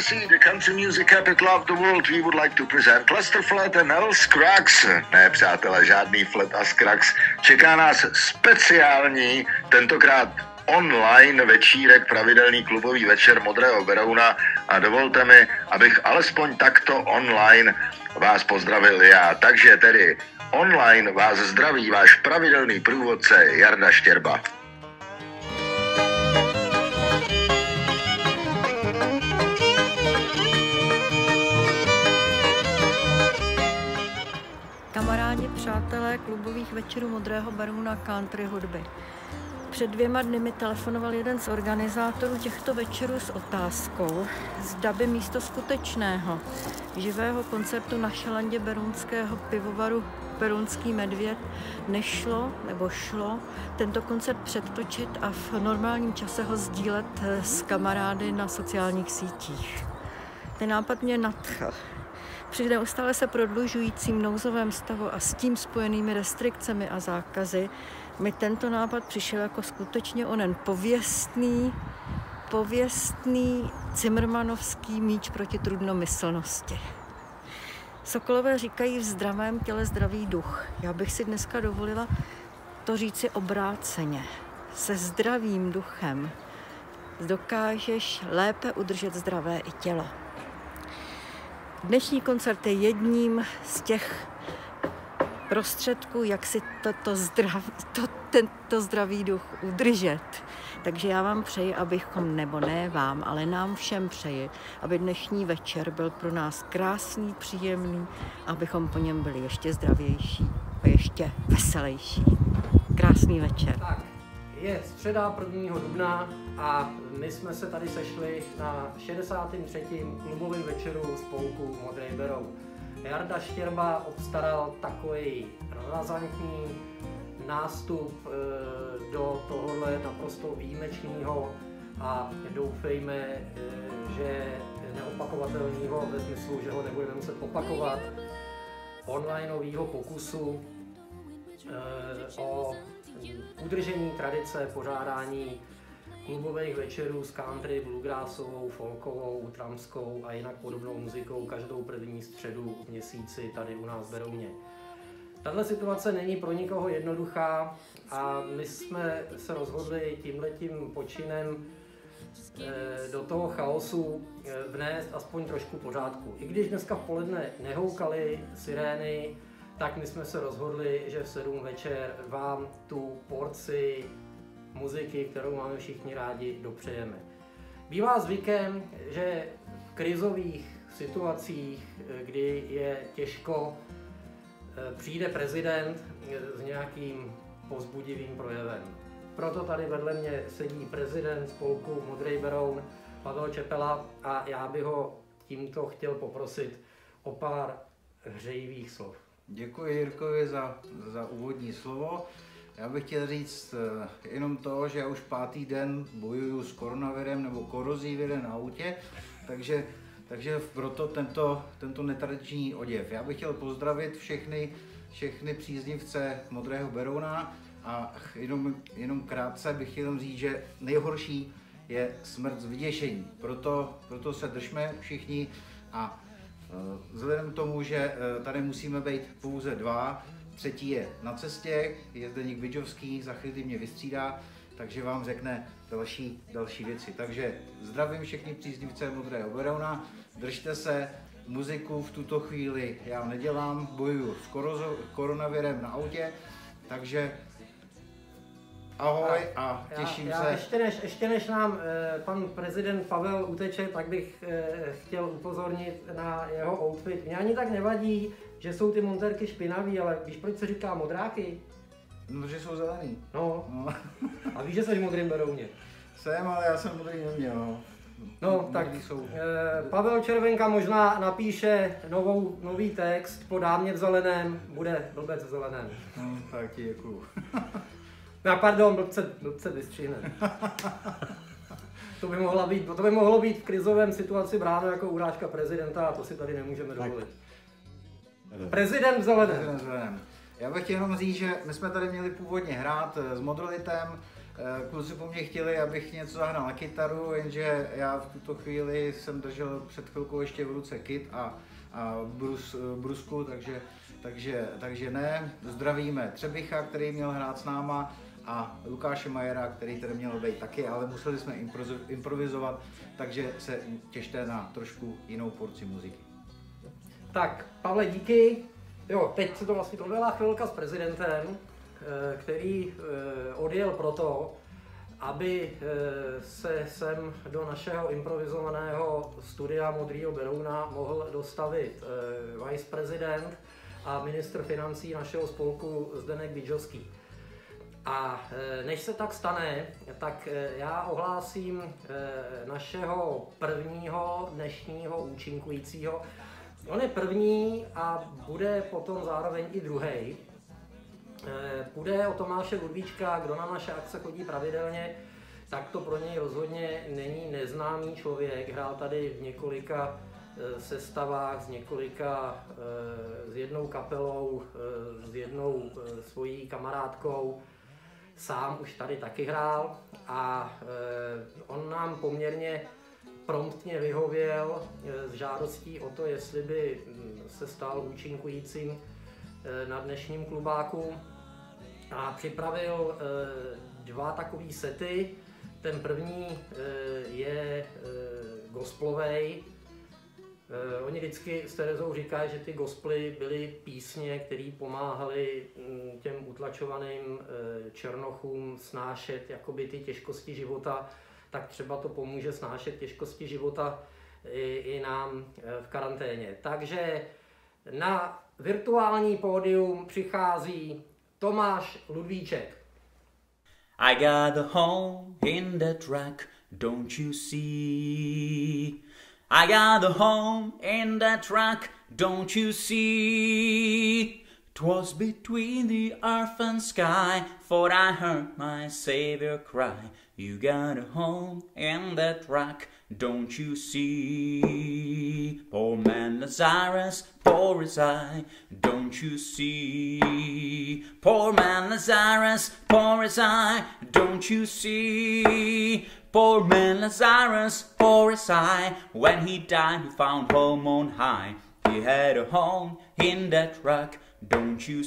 Tennessee, the country music capital of the world, we would like to present Lester Flatt and Earl Scruggs. Ne, přátelé, žádný Flatt a Scruggs. Čeká nás speciální, tentokrát online večírek, pravidelný klubový večer Modrého Berouna a dovolte mi, abych alespoň takto online vás pozdravil já. Takže tedy online vás zdraví váš pravidelný průvodce Jarda Štěrba. Kamarádi, přátelé klubových večerů Modrého Berouna country hudby. Před 2 dny mi telefonoval jeden z organizátorů těchto večerů s otázkou, zda by místo skutečného živého koncertu na šalandě berounského pivovaru Berounský medvěd nešlo nebo šlo tento koncert předtočit a v normálním čase ho sdílet s kamarády na sociálních sítích. Ten nápad mě nadchl. Při neustále se prodlužujícím nouzovém stavu a s tím spojenými restrikcemi a zákazy mi tento nápad přišel jako skutečně onen pověstný cimrmanovský míč proti trudnomyslnosti. Sokolové říkají v zdravém těle zdravý duch. Já bych si dneska dovolila to říci obráceně. Se zdravým duchem dokážeš lépe udržet zdravé i tělo. Dnešní koncert je jedním z těch prostředků, jak si tento zdravý duch udržet. Takže já vám přeji, abychom, nebo ne vám, ale nám všem přeji, aby dnešní večer byl pro nás krásný, příjemný, abychom po něm byli ještě zdravější a ještě veselější. Krásný večer. Tak, je středa 1. dubna a my jsme se tady sešli na 63. klubovém večeru spolku Modrý Beroun. Jarda Štěrba obstaral takový razantní nástup do tohohle naprosto výjimečného a doufejme, že neopakovatelného ve smyslu, že ho nebudeme muset opakovat, onlineového pokusu o udržení tradice pořádání klubových večerů s country, bluegrassovou, folkovou, tramskou a jinak podobnou muzikou každou první středu v měsíci tady u nás v Berouně. Tahle situace není pro nikoho jednoduchá a my jsme se rozhodli tímhletím počinem do toho chaosu vnést aspoň trošku pořádku. I když dneska v poledne nehoukaly sirény, tak my jsme se rozhodli, že v 7 večer vám tu porci muziky, kterou máme všichni rádi, dopřejeme. Bývá zvykem, že v krizových situacích, kdy je těžko, přijde prezident s nějakým povzbudivým projevem. Proto tady vedle mě sedí prezident spolku Modrý Beroun Pavel Čepela a já bych ho tímto chtěl poprosit o pár hřejivých slov. Děkuji Jirkovi za úvodní slovo. Já bych chtěl říct jenom to, že já už 5. den bojuju s koronavirem nebo korozí virem na autě, takže proto tento netradiční oděv. Já bych chtěl pozdravit všechny příznivce Modrého Berouna a jenom krátce bych chtěl říct, že nejhorší je smrt z vyděšení. Proto se držme všichni a vzhledem k tomu, že tady musíme být pouze 2, 3. je na cestě, je Zdeněk Bidžovský, za chvíli mě vystřídá, takže vám řekne další věci. Takže zdravím všechny příznivce Modrého Berouna, držte se, muziku v tuto chvíli já nedělám, bojuju s koronavirem na autě, takže ahoj a těším se. Ještě než nám pan prezident Pavel uteče, tak bych chtěl upozornit na jeho outfit. Mně ani tak nevadí, že jsou ty montérky špinavý, ale víš, proč se říká modráky? No, že jsou zelený. No. A víš, že jsi v Modrém Berouně? Jsem, ale já jsem modrý neměl. No, tak Pavel Červenka možná napíše nový text po dámě v zeleném, bude blbec v zeleném. No, tak ti děkuju. No, pardon, blbce vystřihne. To by mohlo být v krizovém situaci bráno jako urážka prezidenta a to si tady nemůžeme dovolit. Prezident v zeleném. Já bych chtěl jenom říct, že my jsme tady měli původně hrát s Modrolitem kluci po mně chtěli, abych něco zahrál na kytaru, jenže já v tuto chvíli jsem držel před chvilkou ještě v ruce kit a brusku, takže ne. Zdravíme Třebicha, který měl hrát s náma, a Lukáše Majera, který tady měl být taky, ale museli jsme improvizovat, takže se těšte na trošku jinou porci muziky. Tak, Pavle, díky. Jo, teď se to vlastně byla chvilka s prezidentem, který odjel proto, aby se sem do našeho improvizovaného studia Modrýho Berouna mohl dostavit viceprezident a ministr financí našeho spolku Zdeněk Bidžovský. A než se tak stane, tak já ohlásím našeho prvního dnešního účinkujícího. On je první a bude potom zároveň i druhý. Půjde o Tomáše Ludvíčka, kdo na naše akce chodí pravidelně, tak to pro něj rozhodně není neznámý člověk. Hrál tady v několika sestavách s jednou kapelou, s jednou svojí kamarádkou. Sám už tady taky hrál a on nám poměrně promptně vyhověl s žádostí o to, jestli by se stal účinkujícím na dnešním klubáku a připravil dva takový sety. Ten první je gospelovej. Oni vždycky s Terezou říkají, že ty gospely byly písně, které pomáhaly těm utlačovaným černochům snášet jakoby ty těžkosti života, tak třeba to pomůže snášet těžkosti života i nám v karanténě. Takže na virtuální pódium přichází Tomáš Ludvíček. I got a home in the track, don't you see? I got a home in that track, don't you see? 'Twas between the earth and sky, for I heard my Savior cry. You got a home in that track, don't you see? Poor man Lazarus, poor as I, don't you see? Poor man Lazarus, poor as I, don't you see? Poor man Lazarus, poor as I, when he died he found home on high. He had a home in that rock, don't you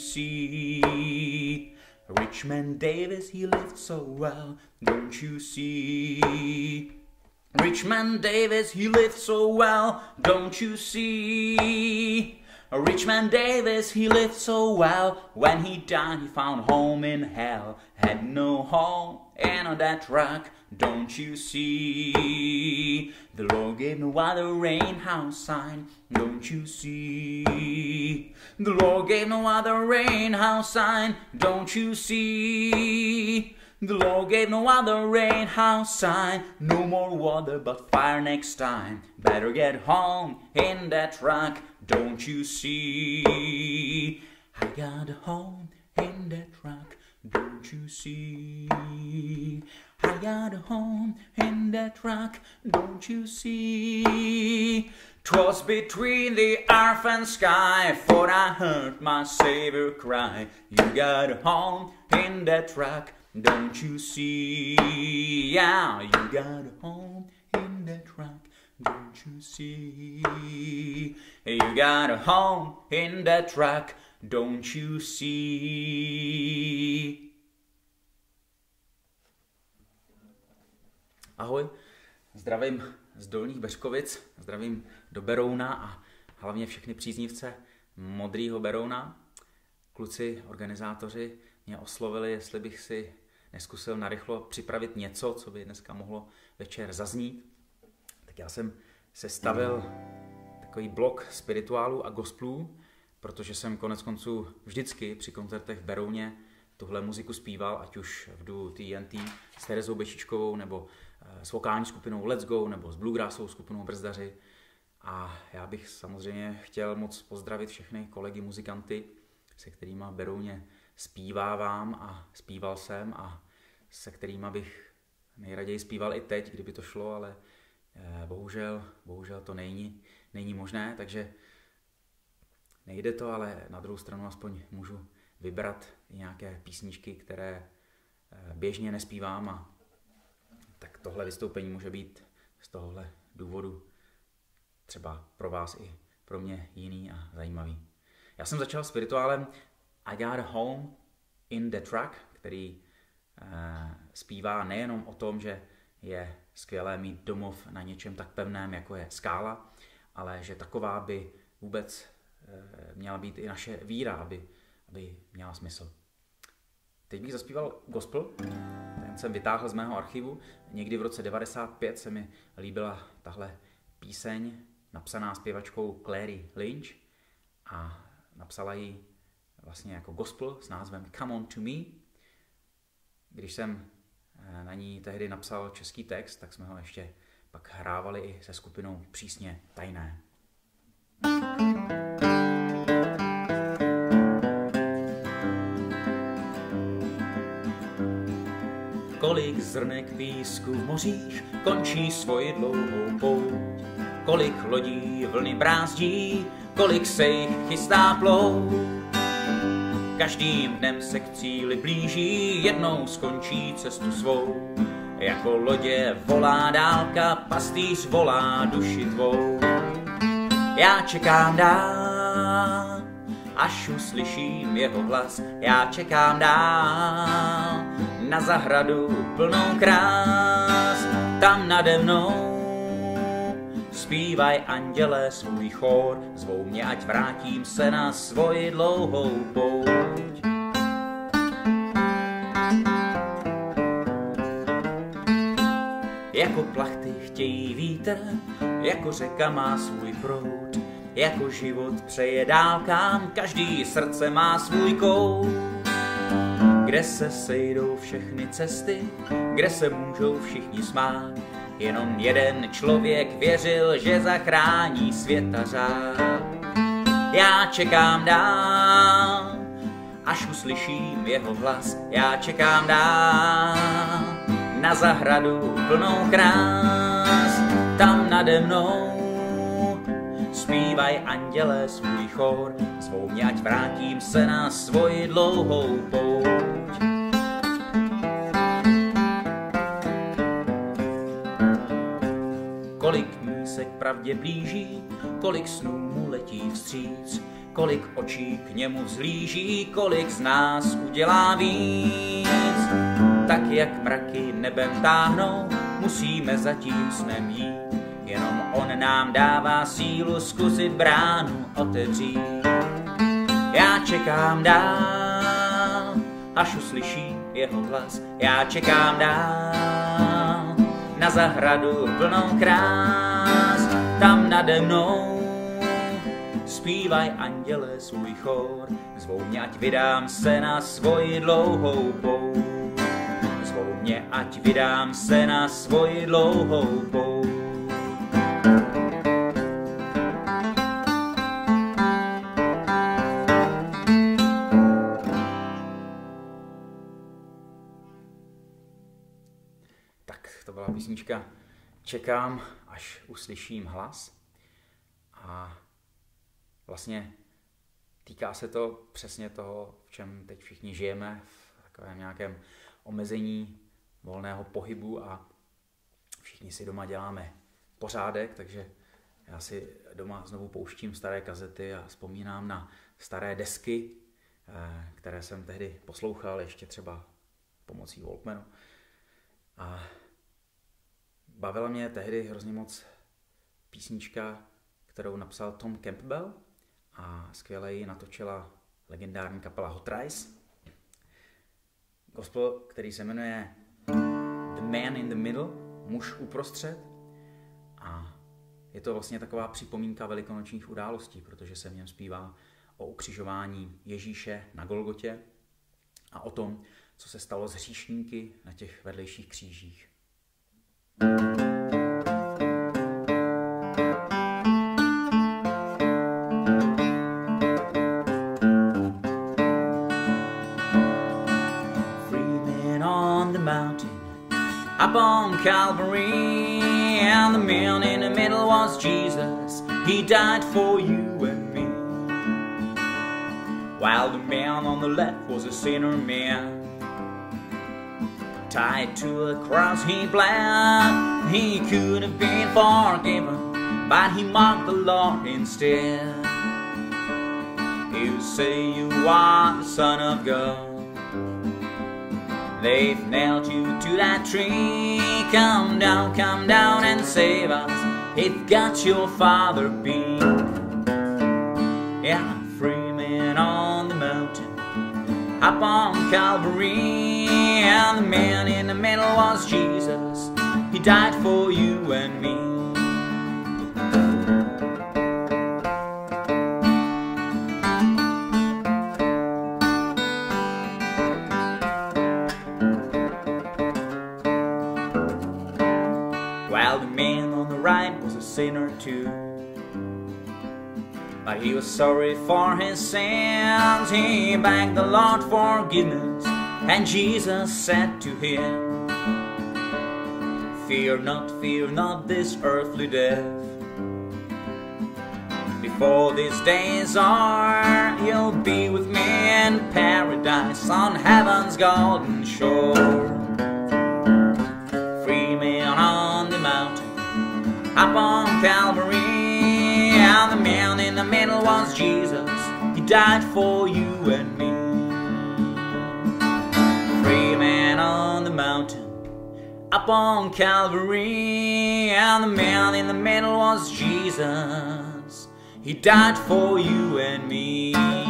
see? Rich man Davis, he lived so well, don't you see? Rich man Davis, he lived so well, don't you see? Rich man Davis, he lived so well, when he died he found home in hell. Had no home in that rock, don't you see? The Lord gave no other rain house sign, don't you see? The Lord gave no other rain house sign, don't you see? The Lord gave no other rain house sign, no more water but fire next time. Better get home in that rock, don't you see? I got a home in that rock, don't you see? I got a home in that rock, don't you see? 'Twas between the earth and sky, for I heard my Savior cry. You got a home in that rock, don't you see? Yeah, you got a home in that rock, don't you see? You got a home in that rock, don't you see? Ahoj, zdravím z Dolních Beřkovic, zdravím do Berouna a hlavně všechny příznivce Modrýho Berouna. Kluci, organizátoři mě oslovili, jestli bych si neskusil narychlo připravit něco, co by dneska mohlo večer zaznít. Tak já jsem sestavil takový blok spirituálů a gospelů, protože jsem konec konců vždycky při koncertech v Berouně tuhle muziku zpíval, ať už v duo TNT s Terezou Bešičkovou, nebo s vokální skupinou Let's Go, nebo s bluegrassovou skupinou Brzdaři. A já bych samozřejmě chtěl moc pozdravit všechny kolegy muzikanty, se kterými v Berouně zpívávám a zpíval jsem a se kterými bych nejraději zpíval i teď, kdyby to šlo, ale bohužel to není možné, takže nejde to, ale na druhou stranu aspoň můžu vybrat i nějaké písničky, které běžně nespívám, a tak tohle vystoupení může být z tohohle důvodu třeba pro vás i pro mě jiný a zajímavý. Já jsem začal s rituálem I Got a Home in the Truck, který zpívá nejenom o tom, že je skvělé mít domov na něčem tak pevném, jako je skála, ale že taková by vůbec měla být i naše víra, aby měla smysl. Teď bych zaspíval gospel, ten jsem vytáhl z mého archivu. Někdy v roce 1995 se mi líbila tahle píseň, napsaná zpěvačkou Clary Lynch, a napsala ji vlastně jako gospel s názvem Come On To Me. Když jsem na ní tehdy napsal český text, tak jsme ho ještě pak hrávali i se skupinou Přísně tajné. Kolik zrnek písku v mořích končí svoji dlouhou pouť, kolik lodí vlny brázdí, kolik se jich chystá plout. Každým dnem se k cíli blíží, jednou skončí cestu svou. Jako lodě volá dálka, pastýř volá duši tvou. Já čekám dál, až uslyším jeho hlas. Já čekám dál na zahradu plnou krás. Tam nade mnou zpívaj andělé svůj chór, zvou mě, ať vrátím se na svoji dlouhou pouť. Jako plachty chtějí vítr, jako řeka má svůj proud, jako život přeje dálkám, každý srdce má svůj kout. Kde se sejdou všechny cesty, kde se můžou všichni smát, jenom jeden člověk věřil, že zachrání světa řád. Já čekám dál, až uslyším jeho hlas. Já čekám dál na zahradu plnou krás. Tam nade mnou zpívaj andělé svůj chór, zvou mě, ať vrátím se na svoji dlouhou pouť. Kolik dní se k pravdě blíží, kolik snů mu letí vstříc, kolik očí k němu vzhlíží, kolik z nás udělá víc. Tak jak mraky nebem táhnou, musíme za tím snem jít, jenom on nám dává sílu zkusit bránu otevřít. Já čekám dál, až uslyším jeho hlas. Já čekám dál na zahradu plnou krás. Tam nade mnou zpívaj anděle svůj chór, zvou mě, ať vydám se na svoji dlouhou pouť. Zvou mě, ať vydám se na svoji dlouhou pouť. To byla písnička Čekám, až uslyším hlas. A vlastně týká se to přesně toho, v čem teď všichni žijeme, v takovém nějakém omezení volného pohybu, a všichni si doma děláme pořádek, takže já si doma znovu pouštím staré kazety a vzpomínám na staré desky, které jsem tehdy poslouchal ještě třeba pomocí Walkmanu. A bavila mě tehdy hrozně moc písnička, kterou napsal Tom Campbell, a skvěle ji natočila legendární kapela Hot Rice. Gospel, který se jmenuje The Man in the Middle, muž uprostřed, a je to vlastně taková připomínka velikonočních událostí, protože se v něm zpívá o ukřižování Ježíše na Golgotě a o tom, co se stalo s hříšníky na těch vedlejších křížích. Freeman on the mountain, up on Calvary, and the man in the middle was Jesus. He died for you and me, while the man on the left was a sinner man. tied to a cross he bled. He could have been forgiven, but he mocked the Lord instead. You say you are the Son of God. They've nailed you to that tree. Come down and save us. If got your Father be. Yeah, free man on the mountain, up on Calvary. And the man in the middle was Jesus. He died for you and me. While the man on the right was a sinner too, but he was sorry for his sins. He begged the Lord forgiveness, and Jesus said to him, fear not this earthly death. Before these days are, you'll be with me in paradise on heaven's golden shore. Free man on the mountain, up on Calvary. And the man in the middle was Jesus. He died for you and me. Free man on the mountain, up on Calvary. And the man in the middle was Jesus. He died for you and me.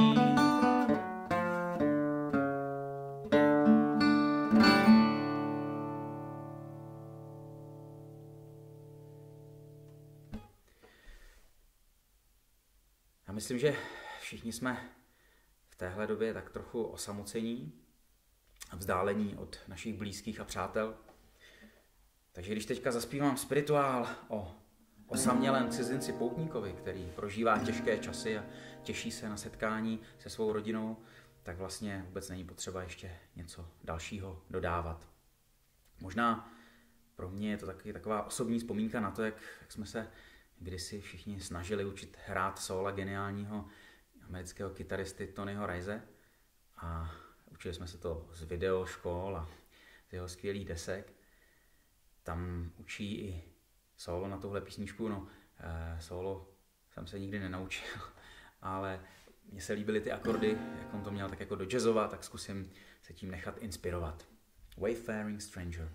Já myslím, že všichni jsme v téhle době tak trochu osamocení a vzdálení od našich blízkých a přátel. Takže když teďka zaspívám spirituál o osamělém cizinci poutníkovi, který prožívá těžké časy a těší se na setkání se svou rodinou, tak vlastně vůbec není potřeba ještě něco dalšího dodávat. Možná pro mě je to taky taková osobní vzpomínka na to, jak jsme se kdysi všichni snažili učit hrát sóla geniálního amerického kytaristy Tonyho Rice a učili jsme se to z videoškol a z jeho skvělých desek. Tam učí i sólo na tuhle písničku, no sólo jsem se nikdy nenaučil, ale mně se líbily ty akordy, jak on to měl tak jako do jazzova, tak zkusím se tím nechat inspirovat. Wayfaring Stranger.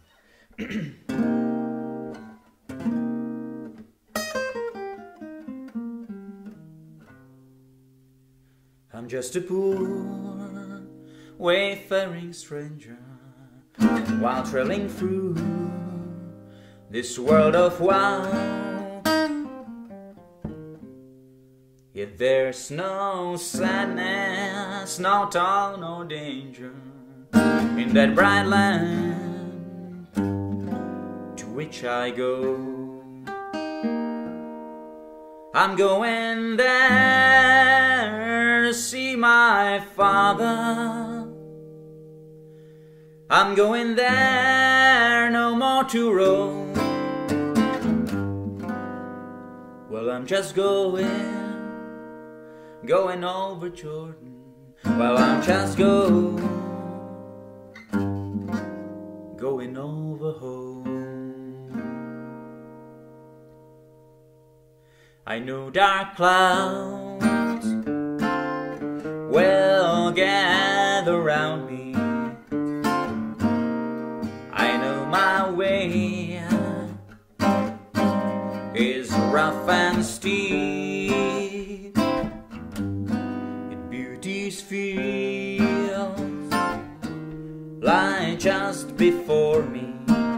I'm just a poor wayfaring stranger while trailing through this world of wow. Yet there's no sadness, no toil, no danger in that bright land to which I go. I'm going there to see my Father. I'm going there no more to roam. Well, I'm just going over Jordan. Well, I'm just going over home. I know dark clouds will gather round me. I know my way is rough and steep. It beauty's fields lie just before me,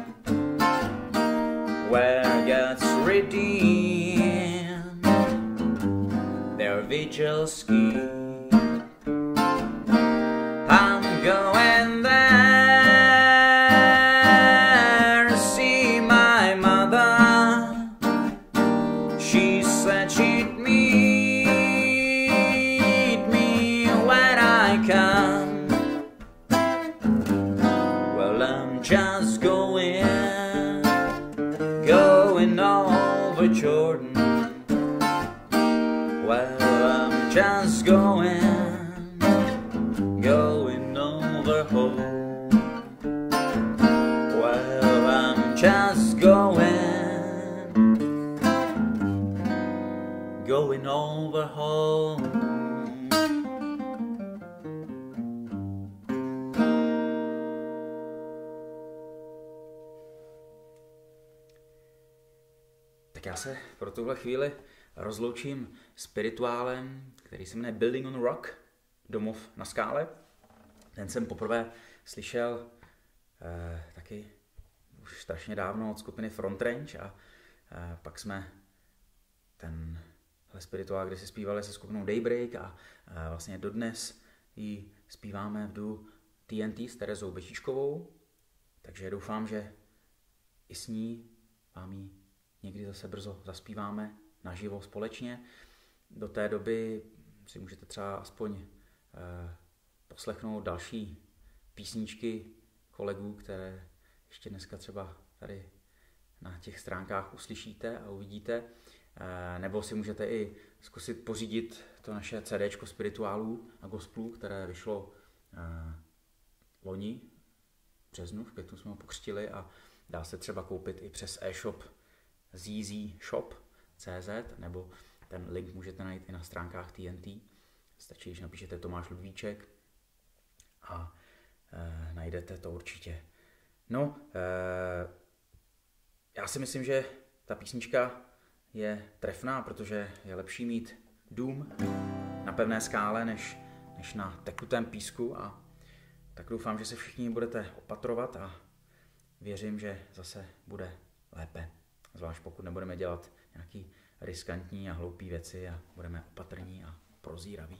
where God's redeemed their vigils keep. I'm going there to see my mother. She said she'd meet me when I come. Well, I'm just going over Jordan. Well, I'm just going over home. over home. Tak já se pro tuhle chvíli rozloučím s rituálem, který se jmenuje Building on Rock, domov na skále. Ten jsem poprvé slyšel taky už strašně dávno od skupiny Front Range a pak jsme tenhle spirituál, kde si zpívali se skupinou Daybreak a vlastně dodnes ji zpíváme v duo TNT s Terezou Bečičkovou, takže doufám, že i s ní vám ji někdy zase brzo zaspíváme naživo společně. Do té doby si můžete třeba aspoň poslechnout další písničky kolegů, které ještě dneska třeba tady na těch stránkách uslyšíte a uvidíte. Nebo si můžete i zkusit pořídit to naše CDčko spirituálů a gospelů, které vyšlo loni v březnu, v květnu jsme ho pokřtili a dá se třeba koupit i přes e-shop zzshop.cz, nebo ten link můžete najít i na stránkách TNT. Stačí, když napíšete Tomáš Ludvíček a najdete to určitě. No, já si myslím, že ta písnička je trefná, protože je lepší mít dům na pevné skále, než na tekutém písku, a tak doufám, že se všichni budete opatrovat a věřím, že zase bude lépe. Zvlášť pokud nebudeme dělat nějaký riskantní a hloupý věci a budeme opatrní a prozíraví.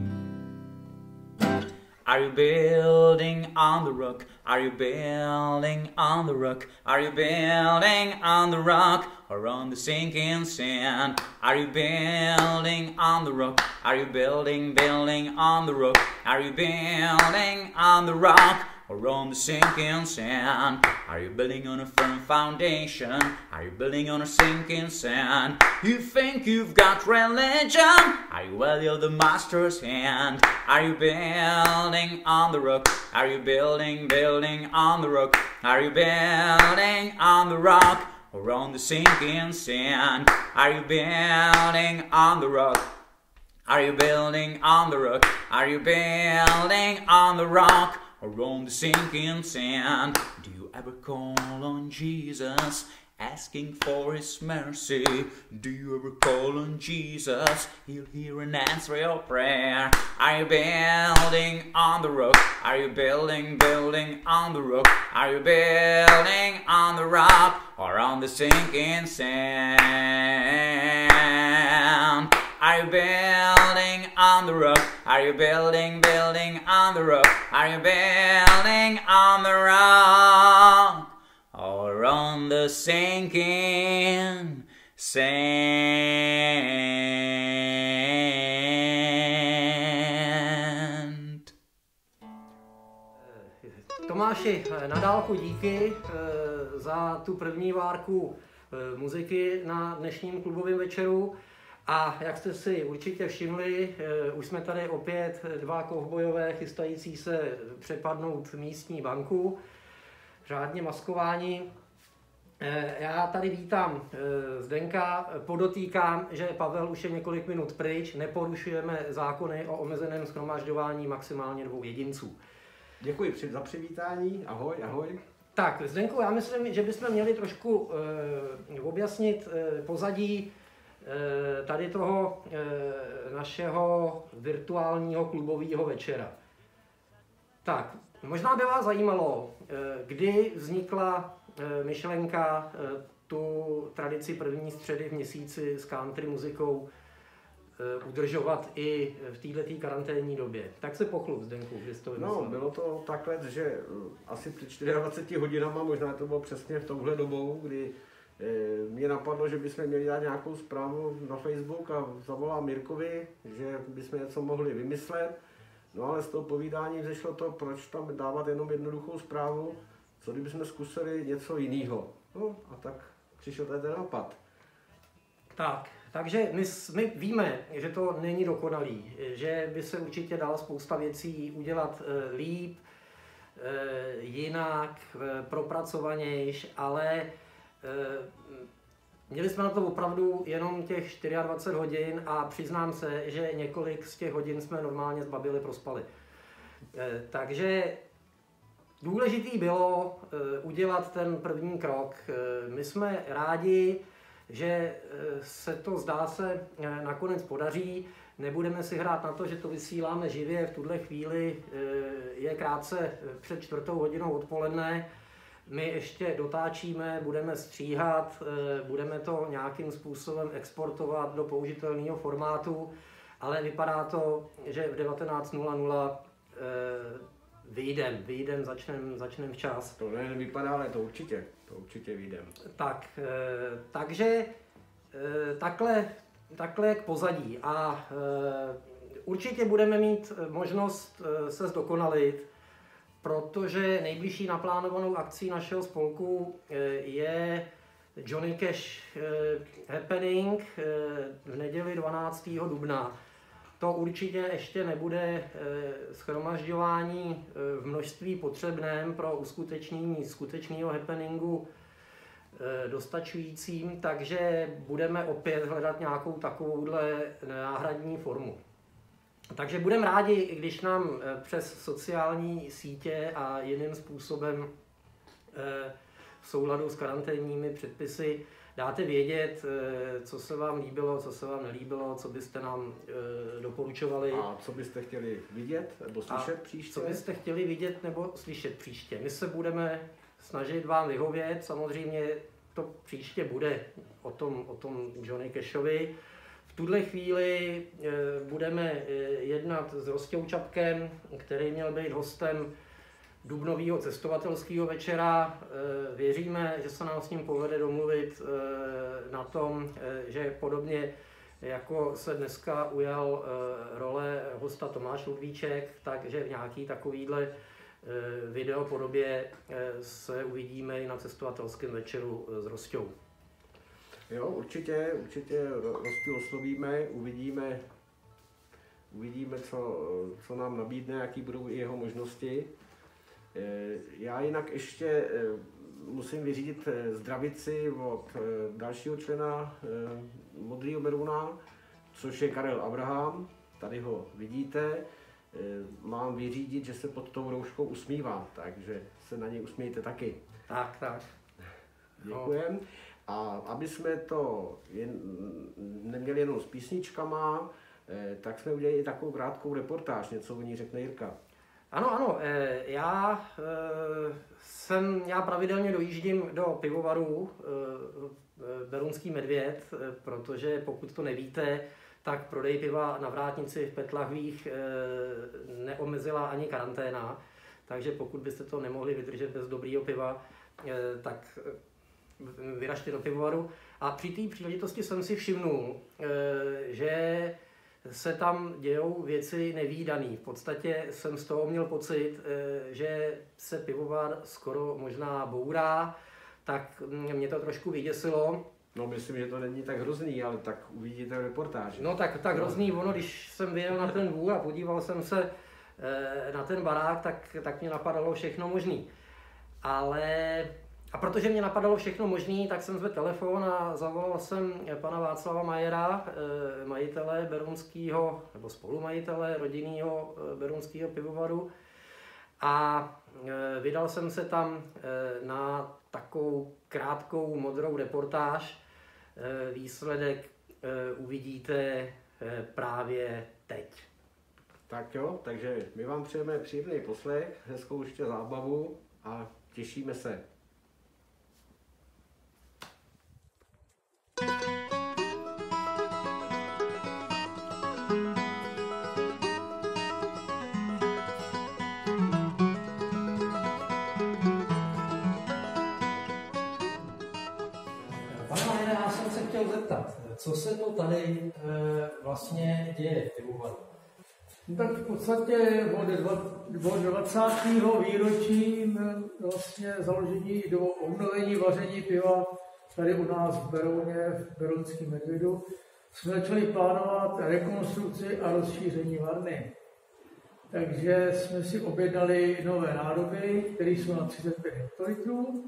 Are you building on the rock? Are you building on the rock? Are you building on the rock or on the sinking sand? Are you building on the rock? Are you building on the rock? Are you building on the rock or on the sinking sand? Are you building on a firm foundation? Are you building on a sinking sand? You think you've got religion? Are you worthy of the master's hand? Are you building on the rock? Are you building on the rock? Are you building on the rock or on the sinking sand? Are you building on the rock? Are you building on the rock? Are you building on the rock or on the sinking sand? Do you ever call on Jesus, asking for his mercy? Do you ever call on Jesus? He'll hear and answer your prayer. Are you building on the rock? Are you building on the rock? Are you building on the rock or on the sinking sand? Are you building on the rock? Are you building on the rock? Are you building on the rock or on the sinking sand? Tomáši, na dálku díky za tu první várku muziky na dnešním klubovém večeru. A jak jste si určitě všimli, už jsme tady opět dva kovbojové chystající se přepadnout místní banku, řádně maskováni. Já tady vítám Zdenka, podotýkám, že Pavel už je několik minut pryč, neporušujeme zákony o omezeném shromažďování maximálně 2 jedinců. Děkuji za přivítání, ahoj, ahoj. Tak, Zdenku, já myslím, že bychom měli trošku objasnit pozadí tady toho našeho virtuálního klubového večera. Tak, možná by vás zajímalo, kdy vznikla myšlenka tu tradici první středy v měsíci s country muzikou udržovat i v této karanténní době. Tak se pochlup, Zdenku, kdy jsi to vymyslel. No, bylo to takhle, že asi před 24 hodinama, možná to bylo přesně v touhle dobou, kdy mě napadlo, že bychom měli dát nějakou zprávu na Facebook a zavolal Mirkovi, že bychom něco mohli vymyslet. No ale z toho povídání vzešlo to, proč tam dávat jenom jednoduchou zprávu, co kdybychom zkusili něco jiného. No a tak přišel tady ten nápad. Tak, takže my víme, že to není dokonalý, že by se určitě dala spousta věcí udělat líp, jinak, propracovanějš, ale měli jsme na to opravdu jenom těch 24 hodin a přiznám se, že několik z těch hodin jsme normálně zbabili prospali. Takže důležitý bylo udělat ten první krok. My jsme rádi, že se to, zdá se, nakonec podaří. Nebudeme si hrát na to, že to vysíláme živě. V tuhle chvíli je krátce před 4:00 odpoledne. My ještě dotáčíme, budeme stříhat, budeme to nějakým způsobem exportovat do použitelného formátu, ale vypadá to, že v 19:00 vyjdem, začneme včas. To nevypadá, ale to určitě vyjdem. Takže takhle k pozadí a určitě budeme mít možnost se zdokonalit, protože nejbližší naplánovanou akcí našeho spolku je Johnny Cash Happening v neděli 12. dubna. To určitě ještě nebude shromažďování v množství potřebném pro uskutečnění skutečného happeningu dostačujícím, takže budeme opět hledat nějakou takovouhle náhradní formu. Takže budeme rádi, když nám přes sociální sítě a jiným způsobem v souladu s karanténními předpisy dáte vědět, co se vám líbilo, co se vám nelíbilo, co byste nám doporučovali. A co byste chtěli vidět nebo slyšet příště? Co byste chtěli vidět nebo slyšet příště. My se budeme snažit vám vyhovět, samozřejmě to příště bude o tom Johnny Cashovi. V tuhle chvíli budeme jednat s Rostou Čapkem, který měl být hostem dubnového cestovatelského večera. Věříme, že se nám s ním povede domluvit na tom, že podobně jako se dneska ujal role hosta Tomáš Ludvíček, takže v nějaký takovýhle videopodobě se uvidíme i na cestovatelském večeru s Rostou. Jo, určitě Rostu oslovíme, uvidíme, co nám nabídne, jaký budou i jeho možnosti. Já jinak ještě musím vyřídit zdravici od dalšího člena Modrýho Beruna, což je Karel Abraham. Tady ho vidíte. Mám vyřídit, že se pod tou rouškou usmívá, takže se na něj usmějte taky. Tak. Děkujem. A aby jsme to neměli jenom s písničkama, tak jsme udělali i takovou krátkou reportáž, něco o ní řekne Jirka. Ano, já pravidelně dojíždím do pivovaru Berunský medvěd, protože pokud to nevíte, tak prodej piva na Vrátnici v Petlahvích neomezila ani karanténa, takže pokud byste to nemohli vydržet bez dobrýho piva, tak vyražte do pivovaru. A při té příležitosti jsem si všimnul, že se tam dějou věci nevídané. V podstatě jsem z toho měl pocit, že se pivovar skoro možná bourá, tak mě to trošku vyděsilo. No, myslím, že to není tak hrozný, ale tak uvidíte v reportáži. No tak hrozný, ono, když jsem vyjel na ten vůl a podíval jsem se na ten barák, tak mě napadalo všechno možný. A protože mě napadalo všechno možný, tak jsem zvedl telefon a zavolal jsem pana Václava Majera, majitele berunského, nebo spolumajitele rodinného berunského pivovaru. A vydal jsem se tam na takovou krátkou modrou reportáž. Výsledek uvidíte právě teď. Tak jo, takže my vám přejeme příjemný poslech, hezkou ještě zábavu a těšíme se. Já jsem se chtěl zeptat, co se to tady vlastně děje v pivovaru? Tak v podstatě od 20. výročí vlastně založení do obnovení vaření piva tady u nás v Berouně, v Berunském medvědu, jsme začali plánovat rekonstrukci a rozšíření varny. Takže jsme si objednali nové nádoby, které jsou na 35 hektolitrů.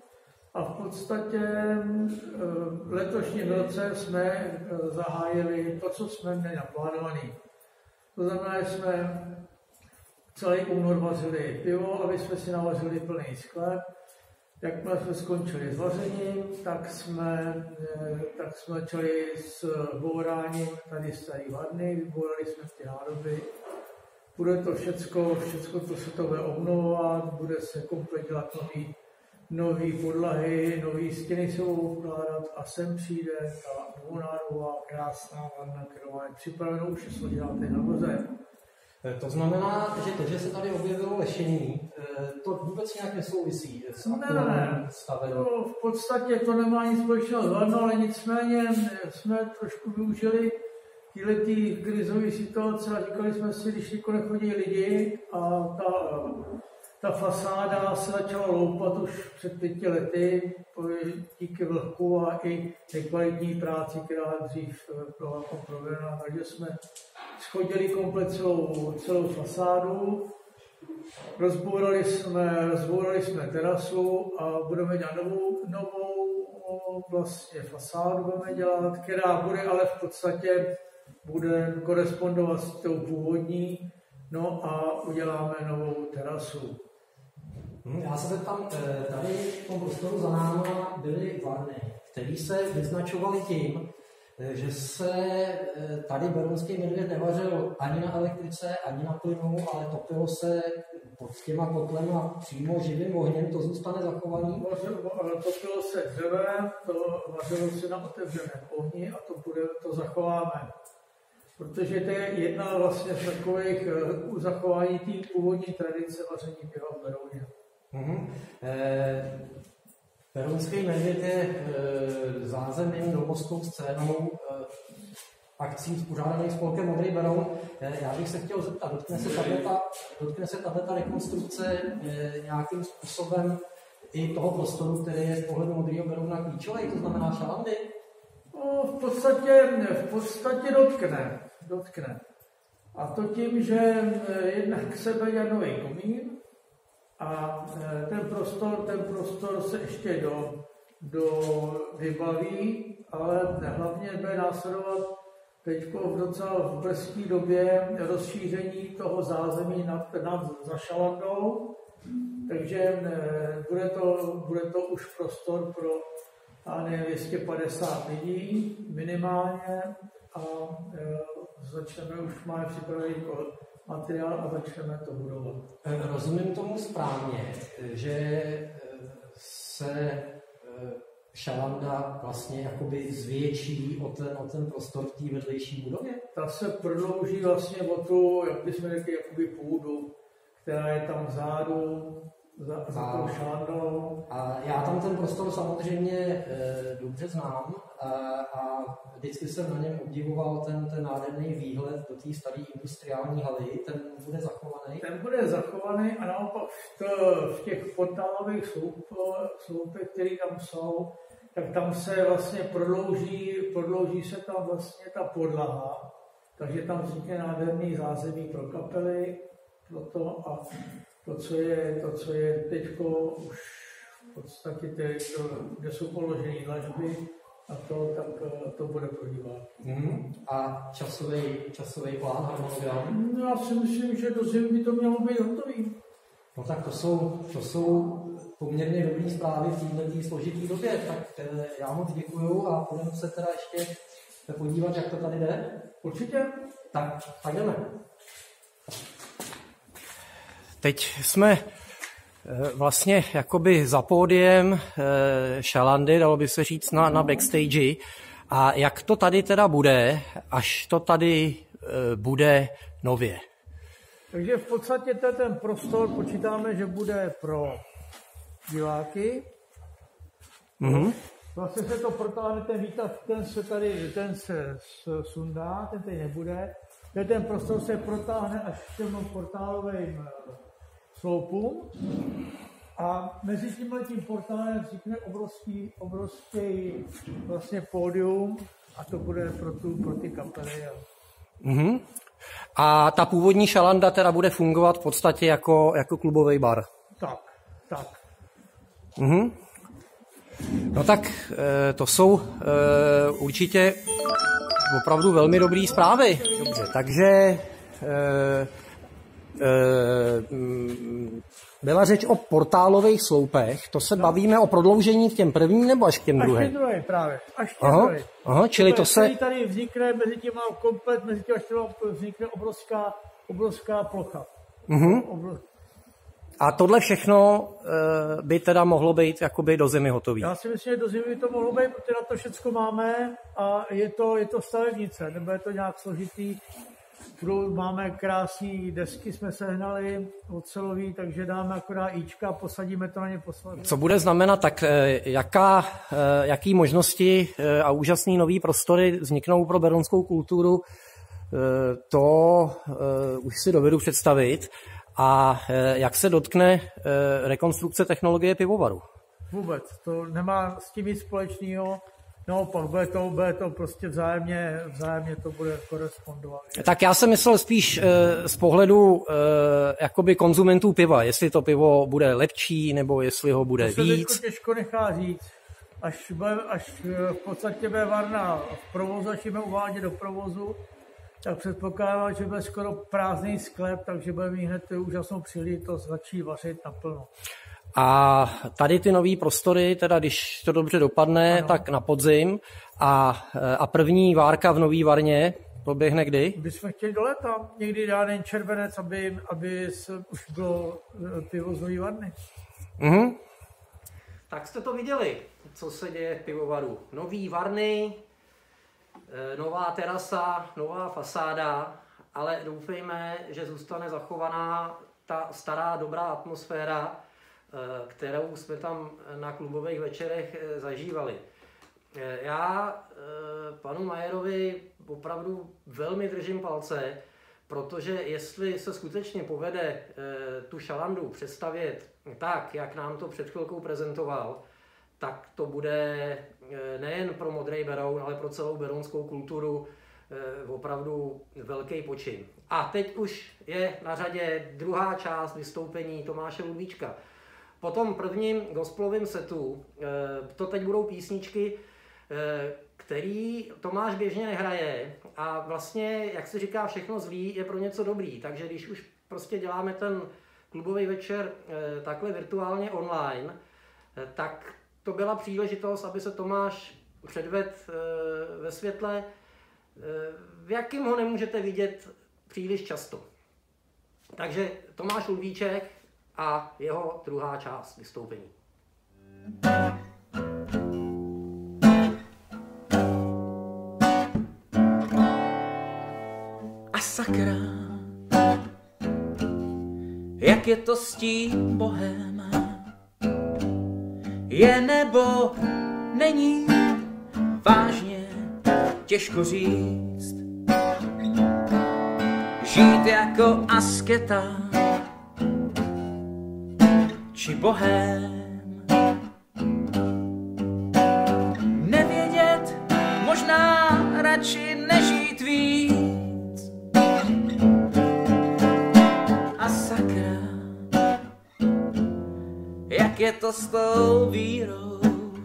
A v podstatě v letošním roce jsme zahájili to, co jsme měli naplánované. To znamená, že jsme celý únor vařili pivo, aby jsme si navařili plný sklep. Jakmile jsme skončili s vařením, tak jsme začali s bouráním tady starý varny, vybourali jsme ty nádoby. Bude to všecko to se to bude obnovovat, bude se komplet dělat nový podlahy, nový stěny se budou ukládat a sem přijde ta dvounárová krásná varna, kterou máme připravenou, už se děláte na voze. To znamená, že to, že se tady objevilo lešení, to vůbec nějak nesouvisí s aktuálním stavem? No, v podstatě to nemá nic společného s varnou, ale nicméně jsme trošku využili tyhletý krizové situace a říkali jsme si, když jako nechodí lidi a ta fasáda se začala loupat už před 5 lety díky vlhku a i nekvalitní práci, která dřív byla provedena, takže jsme schodili komplet celou fasádu, rozbourali jsme terasu a budeme dělat novou vlastně fasádu budeme dělat, která bude ale v podstatě bude korespondovat s tou původní, no a uděláme novou terasu. Já se zeptám, tady v tom prostoru za náma byly varny, které se vyznačovaly tím, že se tady berounský medvěd nevařil ani na elektrice, ani na plynu, ale topilo se pod těma kotlema přímo živým ohněm, to zůstane zachovaný. Topilo se dřevem, to vařilo se na otevřeném ohni a to zachováme. Protože to je jedna vlastně z takových zachování té původní tradice vaření piva v Berouně. Berounský medvěd je zázemím domovskou scénou akcí uspořádaných spolkem Modrý Beroun. Já bych se chtěl zeptat, dotkne se tato rekonstrukce nějakým způsobem i toho prostoru, který je z pohledu Modrýho Berouna klíčový, to znamená šalandy? No, v podstatě dotkne. A to tím, že jednak se bude nový komín a ten prostor se ještě vybaví, ale hlavně bude následovat teď v brzké době rozšíření toho zázemí nad Zašalandou, takže bude to už prostor pro 250 lidí minimálně a už máme připravený materiál a začneme to budovat. Rozumím tomu správně, že se šalanda vlastně jakoby zvětší o ten prostor v té vedlejší budově? Ta se prodlouží vlastně o tu, jak bychom řekli, jakoby půdu, která je tam vzadu, za tou šalandou. A já tam ten prostor samozřejmě dobře znám a vždycky jsem na něm obdivoval ten nádherný výhled do té staré industriální haly. Ten bude zachovaný? Ten bude zachovaný a naopak v těch portálových sloupech, které tam jsou, tak tam se vlastně prodlouží se tam vlastně ta podlaha, takže tam vznikne nádherný zázemí pro kapely, pro to a to, co je teďko už v podstatě, kde jsou položené dlažby a tak to bude pro diváky. A časový plán, harmonogram? Já si myslím, že do zimy by to mělo být hotový. No tak to jsou poměrně dobré zprávy v této složitý době, tak já moc děkuju a budeme se teda ještě podívat, jak to tady jde. Určitě. Tak jdeme. Teď jsme vlastně jakoby za pódiem šalandy, dalo by se říct, na backstage. A jak to tady teda bude, až to tady bude nově? Takže v podstatě ten prostor počítáme, že bude pro diváky. Mm-hmm. Vlastně se to protáhne, ten výtah, ten se sundá, ten tady nebude. Ten prostor se protáhne až k těm portálovým sloupům a mezi tímhletím portálem vznikne obrovský vlastně pódium a to bude pro ty kapely. Mm-hmm. A ta původní šalanda teda bude fungovat v podstatě jako klubový bar. Tak. Mm-hmm. No tak to jsou určitě opravdu velmi dobré zprávy. Dobře, takže byla řeč o portálových sloupech, to se bavíme o prodloužení k těm prvním nebo až k těm druhým? Až k těm druhým právě, až k těm druhým. Aha, čili to se... Tady vznikne mezi těma komplet, mezi těma vznikne obrovská plocha. A tohle všechno by teda mohlo být jakoby do zimy hotový? Já si myslím, že do zimy by to mohlo být, protože na to všechno máme a je to stavebnice, nebo je to nějak složitý. Máme krásné desky, jsme sehnali ocelový, takže dáme akorát íčka a posadíme to na ně posledně. Co bude znamenat, tak jaký možnosti a úžasné nové prostory vzniknou pro berounskou kulturu, to už si dovedu představit. A jak se dotkne rekonstrukce technologie pivovaru? Vůbec, to nemá s tím nic společného. Naopak, bude to prostě vzájemně to bude korespondovat. Tak já jsem myslel spíš z pohledu jakoby konzumentů piva, jestli to pivo bude lepší, nebo jestli ho bude víc. To se těžko nechá říct. Až v podstatě bude varna v provozu, až jdeme uvádět do provozu, tak předpokládám, že bude skoro prázdný sklep, takže bude mít hned úžasnou příležitost začít vařit naplno. A tady ty nové prostory, teda když to dobře dopadne, ano, tak na podzim a první várka v nový varně proběhne kdy? Bychom chtěli do léta, někdy dá den červenec, aby už bylo pivo z nový varny. Mhm. Tak jste to viděli, co se děje v pivovaru. Nový varny, nová terasa, nová fasáda, ale doufejme, že zůstane zachovaná ta stará dobrá atmosféra, kterou jsme tam na klubových večerech zažívali. Já panu Majerovi opravdu velmi držím palce, protože jestli se skutečně povede tu šalandu představět tak, jak nám to před chvilkou prezentoval, tak to bude nejen pro Modrý Beroun, ale pro celou berounskou kulturu opravdu velký počin. A teď už je na řadě druhá část vystoupení Tomáše Ludvíčka. Po tom prvním gospelovém setu to teď budou písničky, který Tomáš běžně nehraje a vlastně, jak se říká, všechno zlý je pro něco dobrý. Takže když už prostě děláme ten klubový večer takhle virtuálně online, tak to byla příležitost, aby se Tomáš předvedl ve světle, v jakým ho nemůžete vidět příliš často. Takže Tomáš Ludvíček a jeho druhá část vystoupení. A sakra, jak je to s tím Bohem? Je nebo není, vážně těžko říct. Žít jako asketa či bohém, nevědět, možná radši nežít víc. A sakra, jak je to s tou vírou,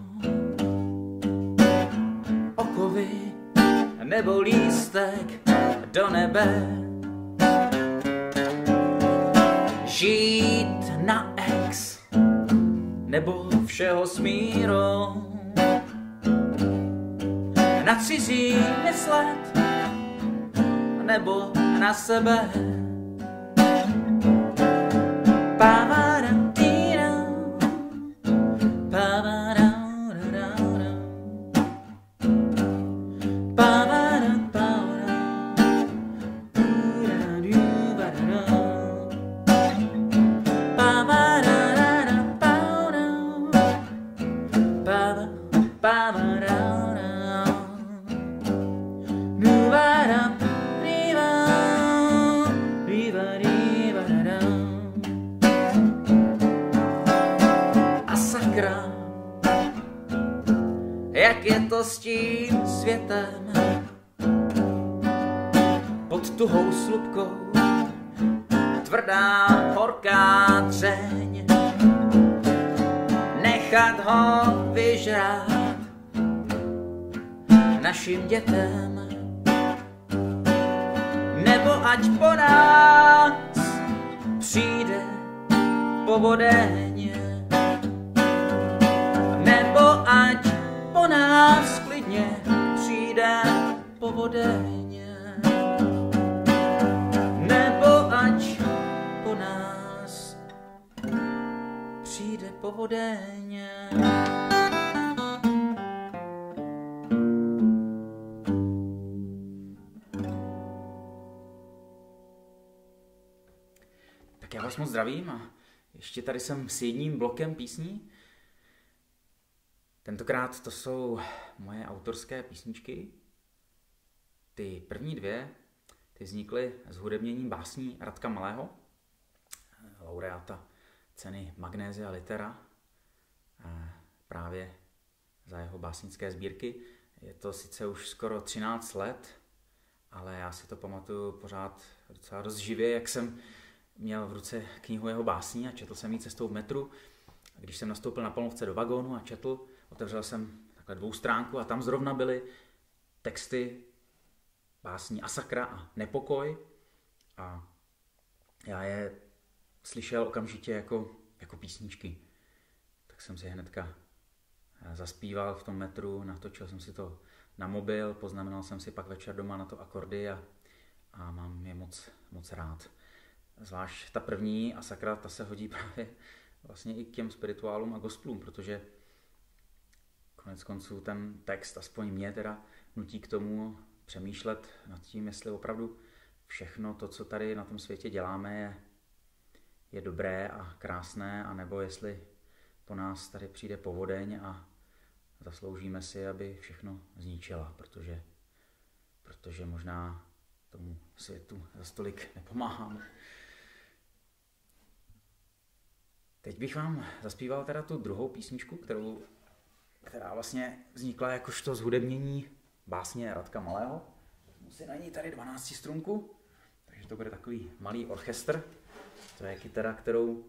okovy nebo lístek do nebe. Žít na ex nebo všeho s mírou, na cizí myslet nebo na sebe. Jak je to s tím světem pod tuhou slupkou, tvrdá horká dřeň. Nech nechat ho vyžrát našim dětem, nebo ať po nás přijde povodeň, nebo ať po nás klidně přijde povodeň, nebo ať po nás přijde povodeň. Tak já vás moc zdravím a ještě tady jsem s jedním blokem písní. Tentokrát to jsou moje autorské písničky. Ty první dvě, ty vznikly s hudebněním básní Radka Malého, laureáta ceny Magnésia Litera, právě za jeho básnické sbírky. Je to sice už skoro 13 let, ale já si to pamatuju pořád docela dost živě, jak jsem měl v ruce knihu jeho básní a četl jsem ji cestou v metru. A když jsem nastoupil na Palmovce do vagónu a četl, otevřel jsem takhle 2stránku a tam zrovna byly texty básní Asakra a Nepokoj. A já je slyšel okamžitě jako písničky. Tak jsem si hnedka zaspíval v tom metru, natočil jsem si to na mobil, poznamenal jsem si pak večer doma na to akordy a mám je moc rád. Zvlášť ta první Asakra, ta se hodí právě vlastně i k těm spirituálům a gospelům, protože konec konců ten text, aspoň mě teda, nutí k tomu přemýšlet nad tím, jestli opravdu všechno to, co tady na tom světě děláme, je dobré a krásné, anebo jestli po nás tady přijde povodeň a zasloužíme si, aby všechno zničila, protože možná tomu světu za stolik nepomáháme. Teď bych vám zaspíval teda tu druhou písničku, která vlastně vznikla jakožto zhudebnění básně Radka Malého. Musí na ní tady 12 strunku, takže to bude takový malý orchestr. To je kytara, kterou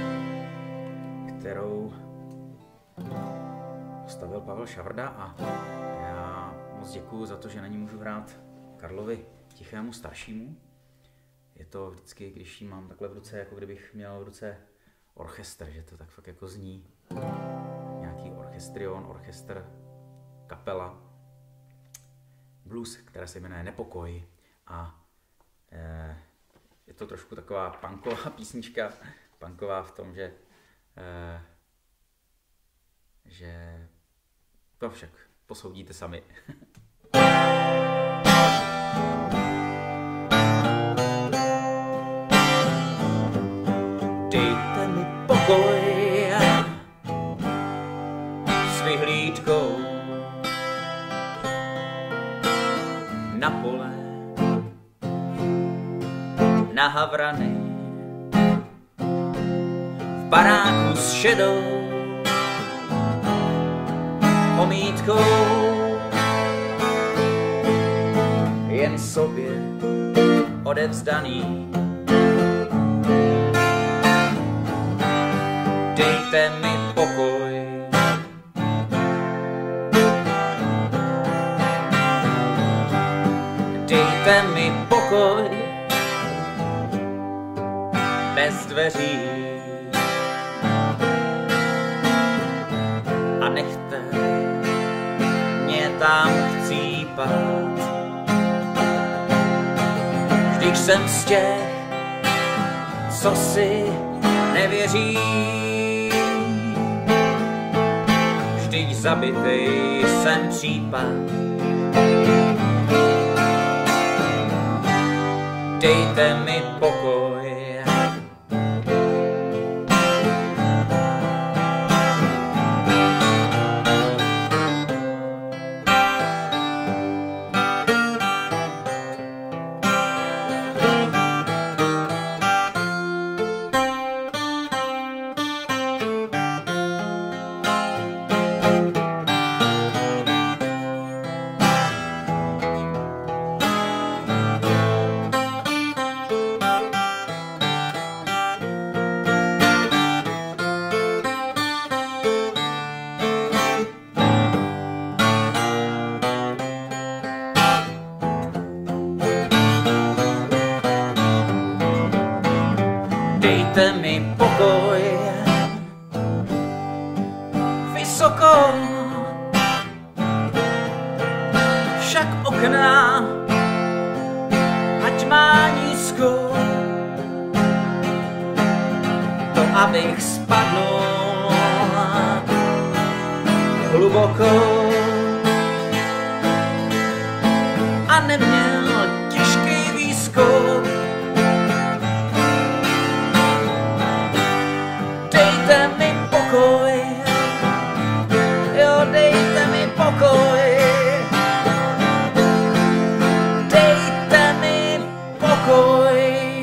postavil Pavel Šavrda a já moc děkuju za to, že na ní můžu hrát Karlovi Tichému staršímu. Je to vždycky, když ji mám takhle v ruce, jako kdybych měl v ruce orchestr, že to tak fakt jako zní. Nějaký orchestrion, orchestr, kapela, blues, která se jmenuje Nepokoj a je to trošku taková punková písnička, punková v tom, že to však posoudíte sami. Dejte mi pokoj s vyhlídkou na pole, na havrany, v baráku s šedou omítkou, jen sobě odevzdaný. Dejte mi pokoj. Dejte mi pokoj bez dveří a nechte mě tam chcípat. Vždyť jsem z těch, co si nevěří, vždyť zabitej jsem případ. Dejte mi pokoj. vysoko, však okna, ať má nízko, to abych spadl hluboko a neměl těžký výskok. Dejte mi pokoj, jo, dejte mi pokoj, dejte mi pokoj.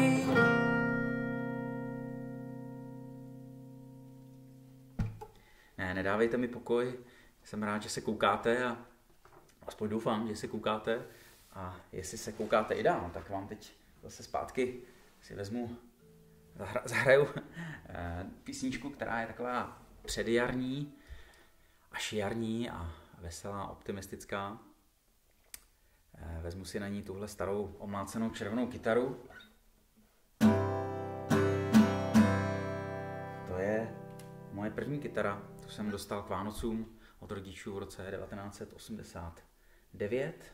Ne, nedávejte mi pokoj, jsem rád, že se koukáte a aspoň doufám, že se koukáte a jestli se koukáte i dál, tak vám teď zase zpátky si vezmu, zahraju písničku, která je taková předjarní až jarní a veselá, optimistická. Vezmu si na ní tuhle starou omlácenou červenou kytaru. To je moje první kytara, tu jsem dostal k Vánocům od rodičů v roce 1989.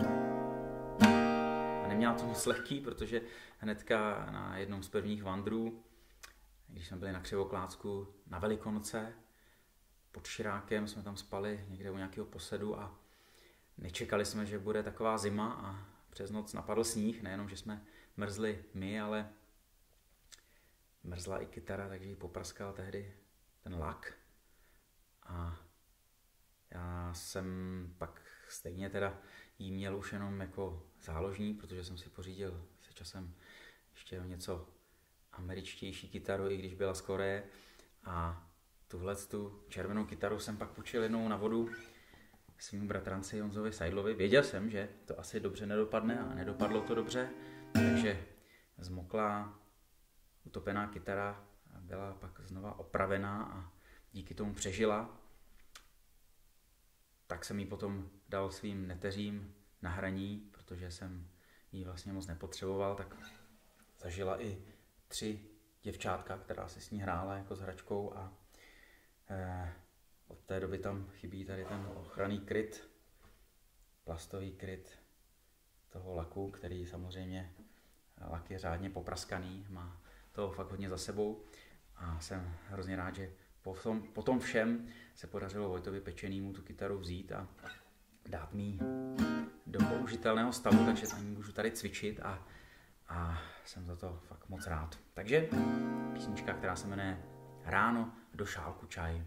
A neměla to moc lehký, protože hnedka na jednom z prvních vandrů, když jsme byli na Křivoklácku na Velikonoce, pod Širákem jsme tam spali někde u nějakého posedu a nečekali jsme, že bude taková zima a přes noc napadl sníh, nejenom, že jsme mrzli my, ale mrzla i kytara, takže ji popraskal tehdy ten lak. A já jsem pak stejně teda jí měl už jenom jako záložní, protože jsem si pořídil se časem ještě něco američtější kytaru, i když byla z Koreje. A tu červenou kytaru jsem pak půjčil jednou na vodu svým bratranci Honzovi Seidlovi. Věděl jsem, že to asi dobře nedopadne a nedopadlo to dobře, takže zmoklá, utopená kytara byla pak znova opravená a díky tomu přežila. Tak jsem ji potom dal svým neteřím na hraní, protože jsem ji vlastně moc nepotřeboval, tak zažila i 3 děvčátka, která si s ní hrála jako s hračkou a od té doby tam chybí tady ten ochranný kryt, plastový kryt toho laku, který samozřejmě lak je řádně popraskaný, má toho fakt hodně za sebou a jsem hrozně rád, že po tom všem se podařilo Vojtovi Pečenýmu tu kytaru vzít a dát mi do použitelného stavu, takže na ní můžu tady cvičit a jsem za to fakt moc rád. Takže písnička, která se jmenuje Ráno do šálku čaj.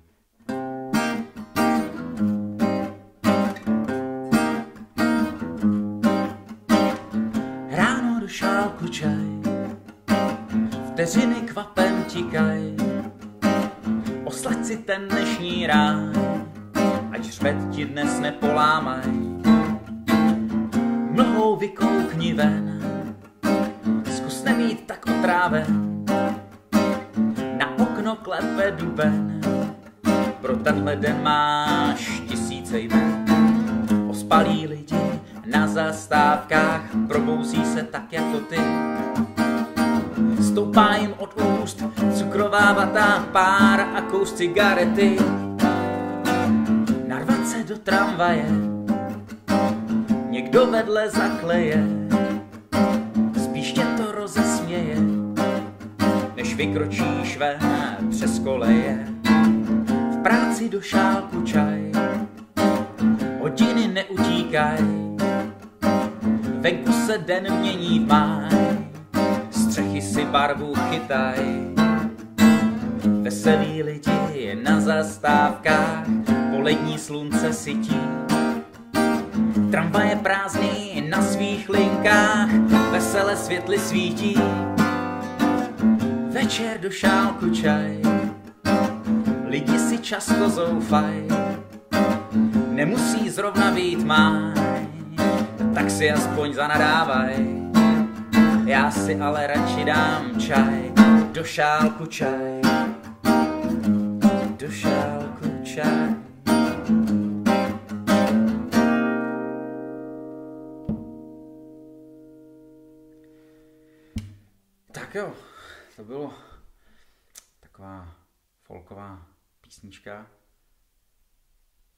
Ráno do šálku čaj, vteřiny kvapem tikaj, oslaď si ten dnešní ráj, ať řvet ti dnes nepolámaj. Mlhou vykoukni ven, zkus nemít tak otráven, na okno klepe duben, pro tenhle den máš 1000 jmen. Ospalí lidi na zastávkách probouzí se tak jako ty, stoupá jim od úst cukrová vata, pár a kous cigarety. Narvat se do tramvaje, někdo vedle zakleje, spíš tě to rozesměje, než vykročíš ven přes koleje. V práci do šálku čaj, hodiny neutíkaj, venku se den mění v máj, střechy si barvu chytaj. Veselí lidi na zastávkách, polední slunce sytí, tramvaje prázdný na svých linkách, vesele světly svítí. Večer do šálku čaj, lidi si často zoufaj, nemusí zrovna být máj, tak si aspoň zanadávaj. Já si ale radši dám čaj, do šálku čaj, do šálku čaj. Tak jo, to bylo taková folková písnička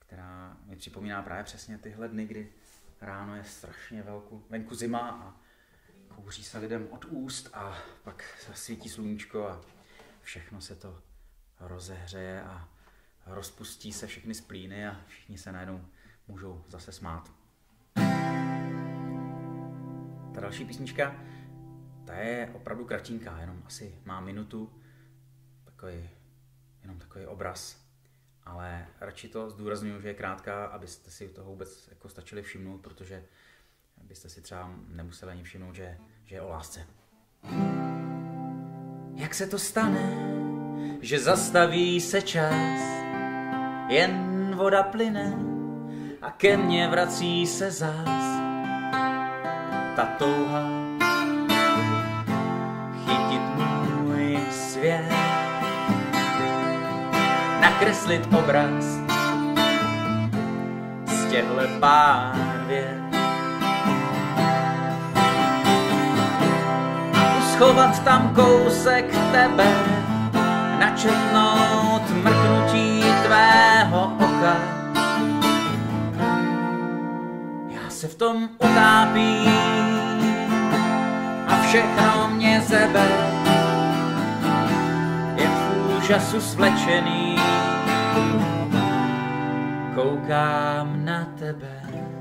která mi připomíná právě přesně tyhle dny, kdy ráno je strašně venku zima a kouří se lidem od úst a pak svítí sluníčko a všechno se to rozehřeje a rozpustí se všechny splíny a všichni se najednou můžou zase smát. Ta další písnička, ta je opravdu kratinká, jenom asi má minutu, jenom takový obraz, ale radši to zdůraznuju, že je krátká, abyste si toho vůbec jako stačili všimnout, protože byste si třeba nemuseli ani všimnout, že je o lásce. Jak se to stane, že zastaví se čas, jen voda plyne a ke mně vrací se zás ta touha chytit můj svět, nakreslit obraz z těchhle pár vět, uschovat tam kousek tebe, načetnout mrknutí tvého oka. Já se v tom utápím a všechno mě zebe, jen v úžasu svlečený koukám na tebe.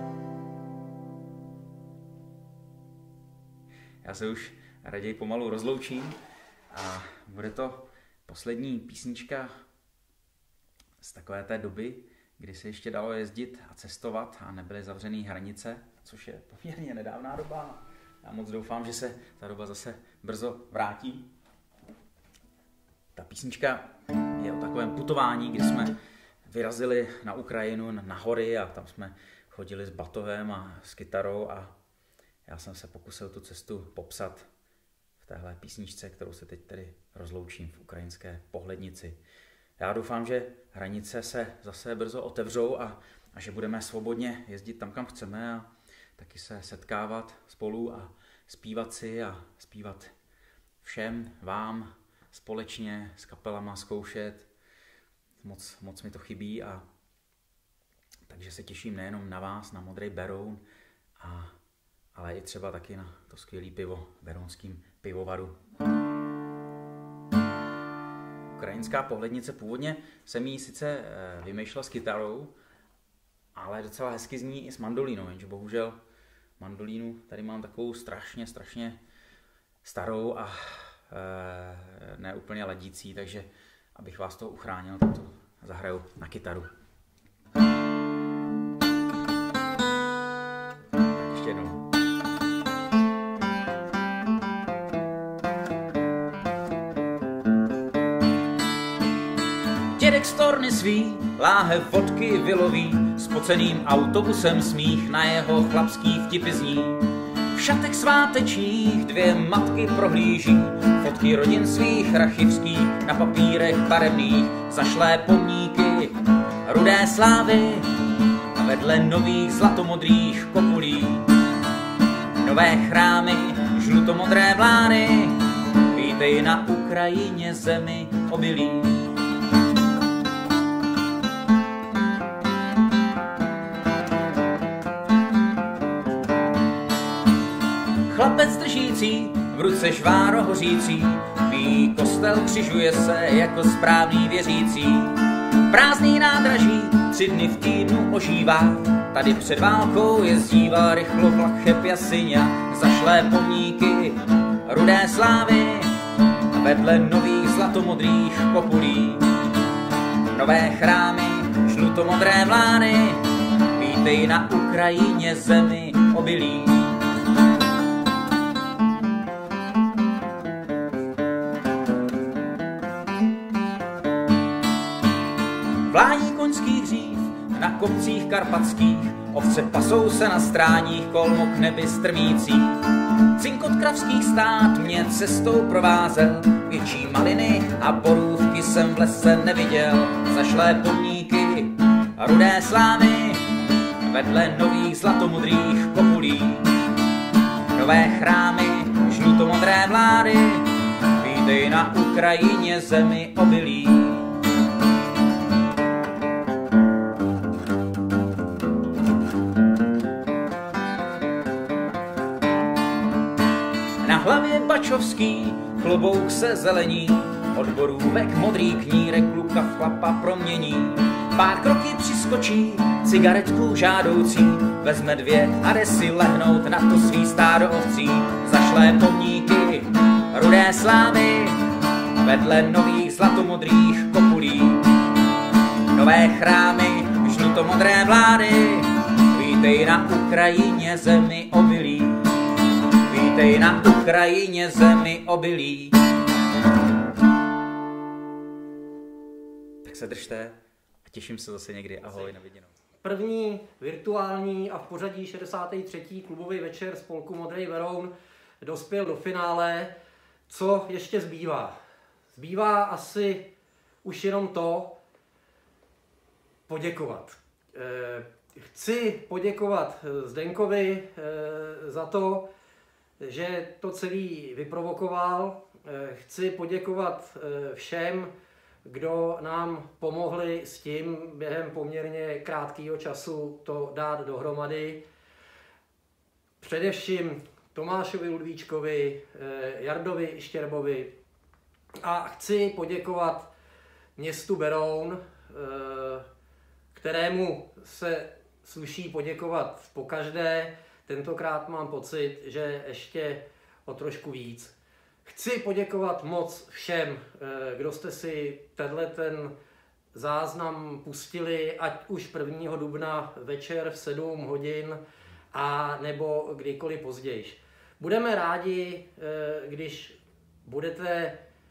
Já se už raději pomalu rozloučím a bude to poslední písnička z takové té doby, kdy se ještě dalo jezdit a cestovat a nebyly zavřené hranice, což je poměrně nedávná doba. Já moc doufám, že se ta doba zase brzo vrátí. Ta písnička je o takovém putování, kdy jsme vyrazili na Ukrajinu, na hory a tam jsme chodili s batohem a s kytarou a já jsem se pokusil tu cestu popsat v téhle písničce, kterou se teď tedy rozloučím v ukrajinské Pohlednici. Já doufám, že hranice se zase brzo otevřou a že budeme svobodně jezdit tam, kam chceme a taky se setkávat spolu a zpívat si a zpívat všem vám společně s kapelama, zkoušet. Moc mi to chybí a takže se těším nejenom na vás, na Modrý Beroun, ale i třeba taky na to skvělé pivo v berounském pivovaru. Ukrajinská Pohlednice, původně jsem ji sice vymýšlel s kytarou, ale docela hezky zní i s mandolínou, jenže bohužel mandolínu tady mám takovou strašně starou a ne úplně ladící, takže abych vás toho uchránil, tak to zahraju na kytaru. Tak ještě jednou. Dědek z torny svý láhev vodky vyloví, spoceným autobusem smích na jeho chlapský vtipy zní. V šatech svátečních dvě matky prohlíží fotky rodin svých rachivských, na papírech barevných zašlé pomníky rudé slávy a vedle nových zlatomodrých kopulí nové chrámy, žlutomodré vlány, vítej na Ukrajině zemi obilí. Chlapec držící v ruce žváro hořící, bílý kostel křižuje se jako správný věřící. Prázdný nádraží 3 dny v týdnu ožívá, tady před válkou jezdívá rychlo vlak Pjasyňa, zašlé pomníky rudé slávy a vedle nových zlatomodrých kopulí nové chrámy, žlutomodré vlány, vítej na Ukrajině zemi obilí. Vlání koňských hřív na kopcích karpatských, ovce pasou se na stráních kolmo k nebi strmící. Cinkot kravských stát mě cestou provázel, větší maliny a borůvky jsem v lese neviděl. Zašlé pomníky a rudé slávy vedle nových zlatomodrých kopulí nové chrámy, žlutomodré vlády, vítej na Ukrajině zemi obilí. růžovský, klobouk se zelení, od borůvek modrý knírek kluka v chlapa promění. Pár kroky přiskočí, cigaretku žádoucí, vezme 2 a jde si lehnout na to svý stádo ovcí. Zašlé pomníky, rudé slávy, vedle nových zlatomodrých kopulí. Nové chrámy, žlutomodré vlády, vítej na Ukrajině zemi obilí. Vítej na Ukrajině zemi obilí. Tak se držte a těším se zase někdy. Ahoj, na viděnou. První virtuální a v pořadí 63. klubový večer spolku Modrý Beroun dospěl do finále. Co ještě zbývá? Zbývá asi už jenom to poděkovat. Chci poděkovat Zdenkovi za to, že to celý vyprovokoval. Chci poděkovat všem, kdo nám pomohli s tím během poměrně krátkého času to dát dohromady. Především Tomášovi Ludvíčkovi, Jardovi Štěrbovi a chci poděkovat městu Beroun, kterému se sluší poděkovat pokaždé. Tentokrát mám pocit, že ještě o trošku víc. Chci poděkovat moc všem, kdo jste si ten záznam pustili, ať už 1. dubna večer v 7 hodin, a nebo kdykoliv později. Budeme rádi, když budete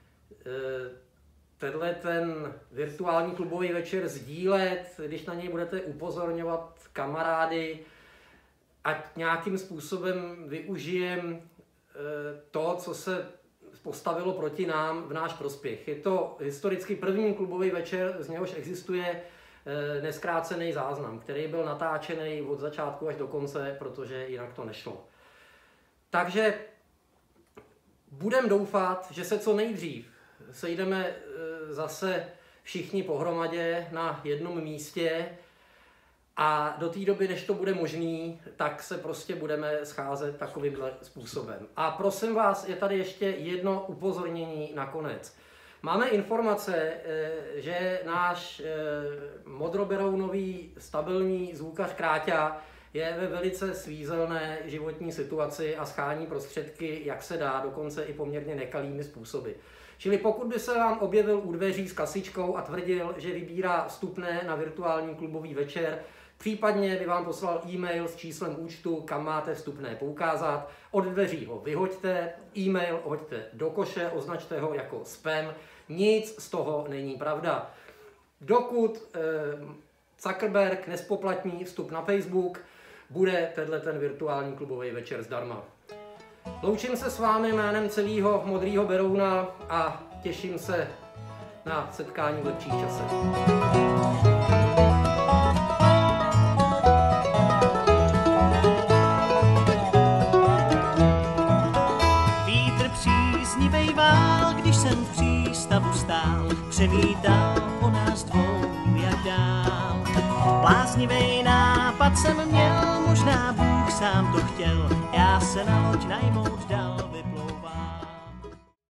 ten virtuální klubový večer sdílet, když na něj budete upozorňovat kamarády, ať nějakým způsobem využijem to, co se postavilo proti nám v náš prospěch. Je to historicky první klubový večer, z něhož existuje neskrácený záznam, který byl natáčený od začátku až do konce, protože jinak to nešlo. Takže budeme doufat, že se co nejdřív sejdeme zase všichni pohromadě na jednom místě a do té doby, než to bude možný, tak se prostě budeme scházet takovýmhle způsobem. A prosím vás, je tady ještě jedno upozornění nakonec. Máme informace, že náš modroberounový stabilní zvukař Kráťa je ve velice svízelné životní situaci a schání prostředky, jak se dá, dokonce i poměrně nekalými způsoby. Čili pokud by se vám objevil u dveří s kasičkou a tvrdil, že vybírá vstupné na virtuální klubový večer, případně by vám poslal e-mail s číslem účtu, kam máte vstupné poukázat, od dveří ho vyhoďte, e-mail hoďte do koše, označte ho jako spam, nic z toho není pravda. Dokud Zuckerberg nespoplatní vstup na Facebook, bude ten virtuální klubový večer zdarma. Loučím se s vámi jménem celého Modrýho Berouna a těším se na setkání v lepších časech. Vítr příznivej vál, když jsem v přístavu stál, přemítal o nás dvou jak dál. Bláznivej nápad jsem měl, možná Bůh sám to chtěl, já se na loď najmu